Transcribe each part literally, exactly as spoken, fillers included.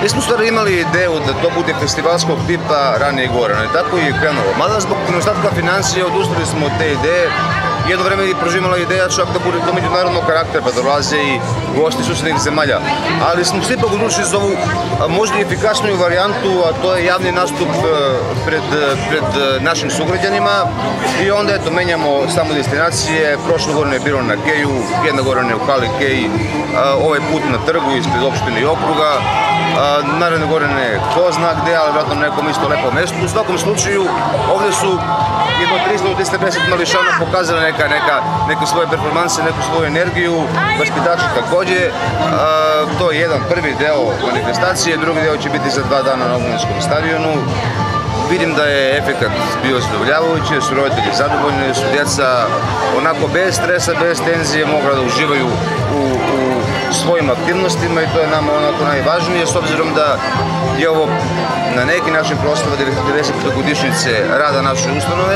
Mi smo u stvari imali ideju da to bude festivalskog tipa ranije Gorana i tako je krenulo. Mada zbog nedostatka financija odustali smo od te ideje. Jedno vreme je proživjela ideja čak da bude do međunarodnog karaktera, pa dolaze i gosti susjednih zemalja. Ali smo se ipak odlučili za ovu možda i efikasniju varijantu, a to je javni nastup pred, pred našim sugrađanima. I onda eto, menjamo samo destinacije. Prošle godine je bilo na Keju, jedna godina je u Hali Keji, ovaj put na trgu ispred opštine i okruga. Naredne godine ko zna gde, ali vratno na nekom isto lepom mestu. U svakom slučaju, ovdje su jedno tristo do tristo pedeset mališana pokazali neka, neka, neke svoje performanse, neku svoju energiju, vaspitači također. To je jedan prvi deo manifestacije, drugi deo će biti za dva dana na Omladinskom stadionu. Vidim da je efekat bio zadovoljavajući, su roditelji zadovoljni, su djeca onako bez stresa, bez tenzije mogla da uživaju u, u svojim aktivnostima i to je nama onako najvažnije, s obzirom da je ovo na neki način proslava devedesete godišnjice rada naše ustanove.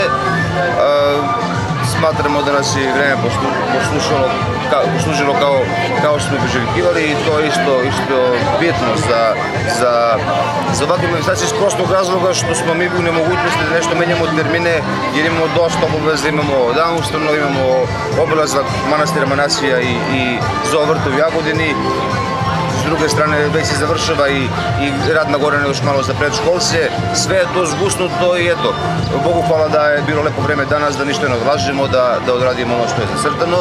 Smatramo da nas je vreme poslušalo, poslužilo kao, kao što smo priželjkivali i to je isto, isto bitno za, za, za ovakve manifestacije iz prostog razloga što smo mi u nemogućnosti da nešto menjamo termine jer imamo dosta obaveza, imamo dan ustanove, imamo obilazak manastira Manasija i, i Zovrta u Jagodini. S druge strane već se završava i, i rad na Gorane još malo za predškolce. Sve je to zgusnuto i eto, Bogu hvala da je bilo lepo vreme danas, da ništa ne odlažemo, da, da odradimo ono što je zacrtano.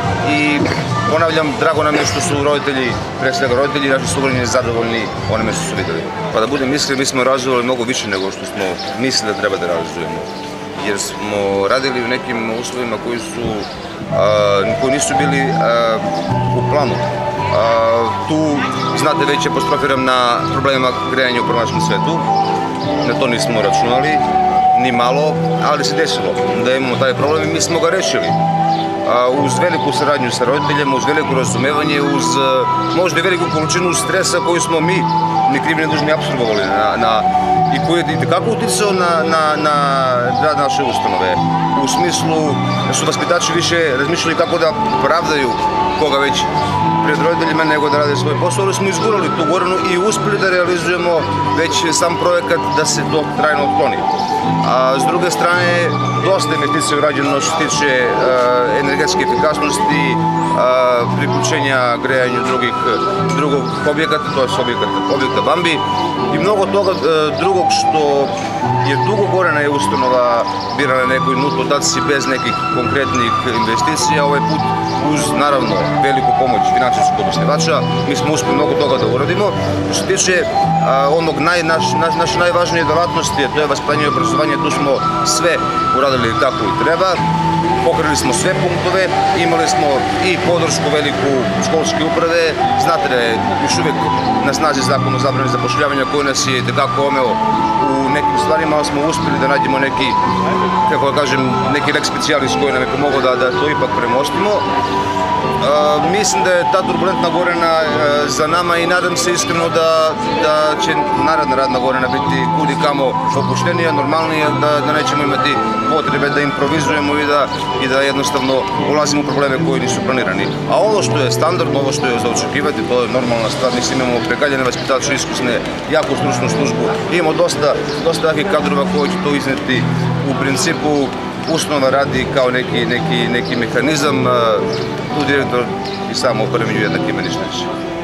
I ponavljam, drago nam je što su roditelji, pre svega roditelji i naši sugrađani zadovoljni onime što su videli. Pa da budem iskren, mi smo realizovali mnogo više nego što smo mislili da treba da realizujemo. Jer smo radili u nekim uslovima koji su, a, koji nisu bili a, u planu. Uh, tu, znate, već apostrofiram na problema grejanja u prvačnom svetu. Na to nismo računali, ni malo, ali se desilo da imamo taj problem i mi smo ga rešili. Uh, uz veliku saradnju sa roditeljima, uz veliko razumevanje, uz uh, možda i veliku količinu stresa koju smo mi, ni krivi ne dužni, apsorbovali na, na, i koji je itekako uticao na, na, na rad naše ustanove. U smislu da su vaspitači više razmišljali kako da pravdaju koga već pred roditeljima nego da rade svoj posao, ali smo izgurali tu Goranu i uspeli da realizujemo već sam projekat da se to trajno otkloni. A s druge strane, dosta investicija urađeno što se tiče uh, energetske efikasnosti, uh, priključenja grejanju drugih, drugog objekata, to je objekata, objekta Bambi i mnogo toga uh, drugog što je dugo Gorana je ustanova birala na nekoj nutotaciji bez nekih konkretnih investicija. Ovaj put uz, naravno, veliku pomoć financijskog osnivača, mi smo uspeli mnogo toga da uradimo. Što se tiče a, onog naj, naš, naš, naše najvažnije delatnosti, to je vaspitanje i obrazovanje, tu smo sve uradili kako i treba. Pokrili smo sve punktove, imali smo i podršku veliku školske uprave. Znate da je još uvijek na snazi zakon o zabrani zapošljavanja koji nas je tekako omeo u nekim stvarima, ali smo uspjeli da nađemo neki, kako da kažem, neki lex specialis koji nam je pomogao da, da to ipak premostimo. Uh, mislim da je ta turbulentna Gorana uh, za nama i nadam se iskreno da, da će naredna radna Gorana biti kudi kamo opuštenija, normalnija, da, da nećemo imati potrebe da improvizujemo i da, i da jednostavno ulazimo u probleme koji nisu planirani. A ovo što je standardno, ovo što je za očekivati, to je normalna stvar. Mislim, imamo prekaljene vaspitače, iskusne, jako stručnu službu. Imamo dosta, dosta jakih kadrova koji će to izneti. U principu, ustanova radi kao neki, neki, neki mehanizam, tu direktor i samo opremlju jednaki meni što